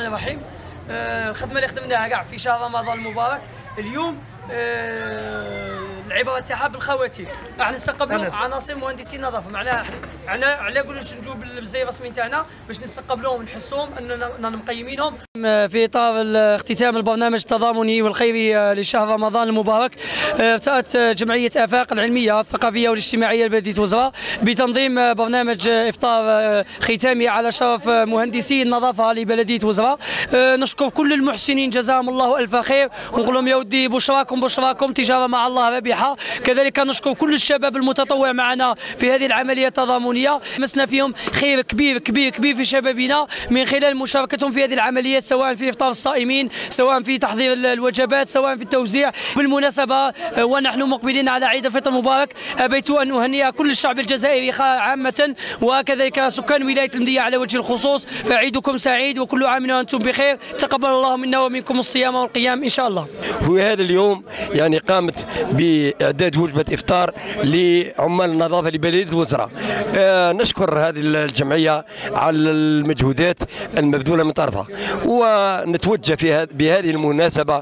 الرحمن الرحيم. الخدمه اللي خدمناها كاع في شهر رمضان المبارك اليوم العباره تاعها بالخواتيم. راح نستقبلوا عناصر مهندسين نظافه، معناها على قولوش نجوا بالزي الرسمي تاعنا باش نستقبلوهم ونحسوهم اننا مقيمينهم. في اطار اختتام البرنامج التضامني والخيري لشهر رمضان المبارك، ابتدأت جمعيه آفاق العلميه الثقافيه والاجتماعيه لبلديه وزراء بتنظيم برنامج افطار ختامي على شرف مهندسي النظافه لبلديه وزراء. نشكر كل المحسنين جزاهم الله الف خير، ونقول لهم يا ودي بشراكم تجاره مع الله رابحه. كذلك نشكر كل الشباب المتطوع معنا في هذه العمليه التضامنيه، مسنا فيهم خير كبير كبير كبير في شبابنا من خلال مشاركتهم في هذه العمليات، سواء في افطار الصائمين، سواء في تحضير الوجبات، سواء في التوزيع. بالمناسبه ونحن مقبلين على عيد الفطر المبارك، ابيت ان اهنئ كل الشعب الجزائري عامه وكذلك سكان ولايه المديه على وجه الخصوص، فعيدكم سعيد وكل عام وانتم بخير. تقبل الله منا ومنكم الصيام والقيام ان شاء الله. وهذا اليوم يعني قامت باعداد وجبه افطار لعمال النظافه لبلديه وزراء. نشكر هذه الجمعيه على المجهودات المبذوله من طرفها، ونتوجه بهذه المناسبه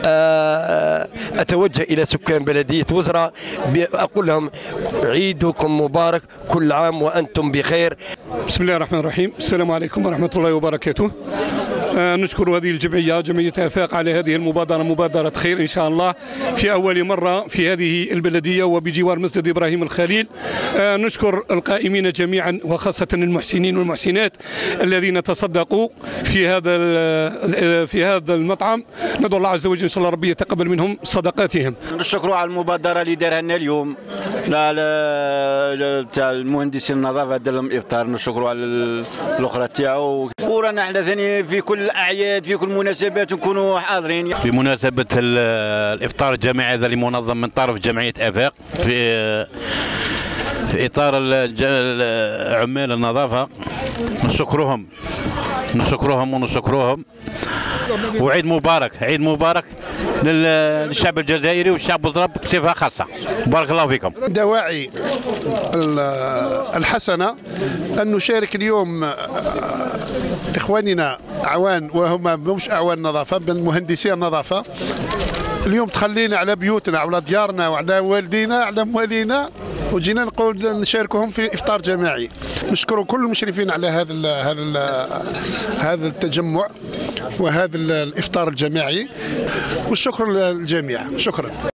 اتوجه الى سكان بلديه وزراء اقول لهم عيدكم مبارك، كل عام وانتم بخير. بسم الله الرحمن الرحيم. السلام عليكم ورحمه الله وبركاته. نشكر هذه الجمعيه جمعيه آفاق على هذه المبادره، مبادره خير ان شاء الله في اول مره في هذه البلديه وبجوار مسجد ابراهيم الخليل. نشكر القائمين جميعا وخاصه المحسنين والمحسنات الذين تصدقوا في هذا المطعم. ندعو الله عز وجل ان شاء الله ربي يتقبل منهم صدقاتهم. نشكروا على المبادره اللي دارها لنا اليوم تاع المهندسين النظافه، دار لهم افطار. نشكروا على الاخرى تاعو، ورانا احنا ثاني في كل الاعياد في كل المناسبات نكونوا حاضرين. بمناسبه الافطار الجماعي هذا اللي منظم من طرف جمعيه آفاق في اطار عمال النظافه، نشكرهم وعيد مبارك، عيد مبارك للشعب الجزائري والشعب الوزراء بصفه خاصه. بارك الله فيكم. دواعي الحسنه ان نشارك اليوم اخواننا اعوان، وهم مش اعوان نظافه بل مهندسي النظافه. اليوم تخلينا على بيوتنا وعلى ديارنا وعلى والدينا على موالينا، وجينا نقول نشاركهم في افطار جماعي. نشكر كل المشرفين على هذا التجمع وهذا الافطار الجماعي، والشكر للجميع. شكرا.